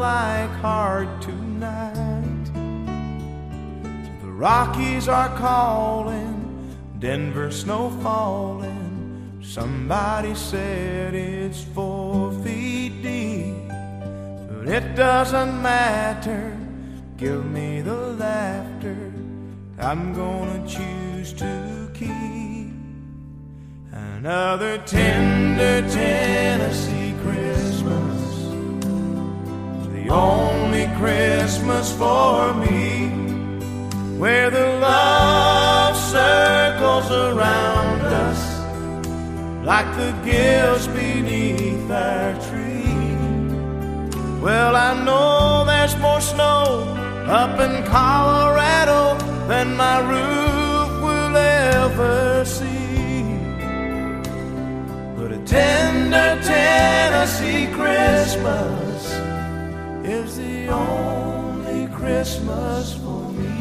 like heart tonight. The Rockies are calling, Denver snow falling. Somebody said it's 4 feet deep, but it doesn't matter. Give me the laughter, I'm gonna choose to keep. Another tender Tennessee Christmas, the only Christmas for me, where the love circles around us like the gifts beneath our tree. Well, I know there's more snow up in Colorado than my roof will ever see, but a tender Tennessee Christmas is the only Christmas for me.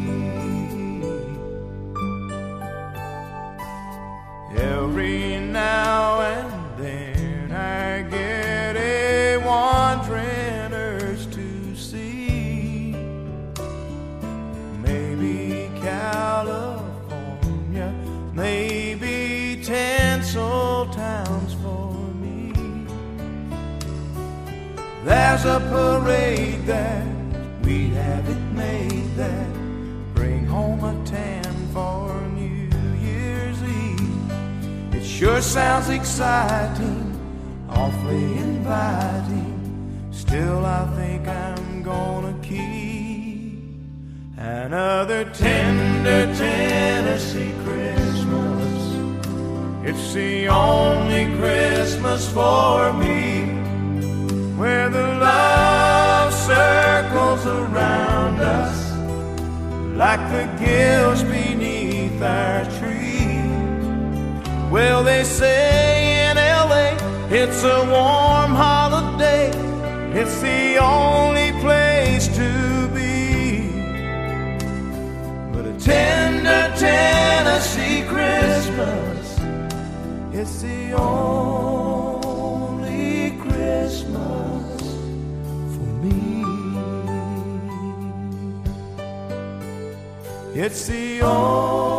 Every now and then I get a wandering urge to see maybe California, maybe tinsel towns for me. There's a parade that we'd have it made that bring home a tan for New Year's Eve. It sure sounds exciting, awfully inviting. Still I think I'm gonna keep another tender Tennessee Christmas. It's the only Christmas for me, where the love circles around us like the gills beneath our tree. Well, they say in LA it's a warm holiday, it's the only place to be, but a tender Tennessee Christmas, it's the only Christmas for me. It's the only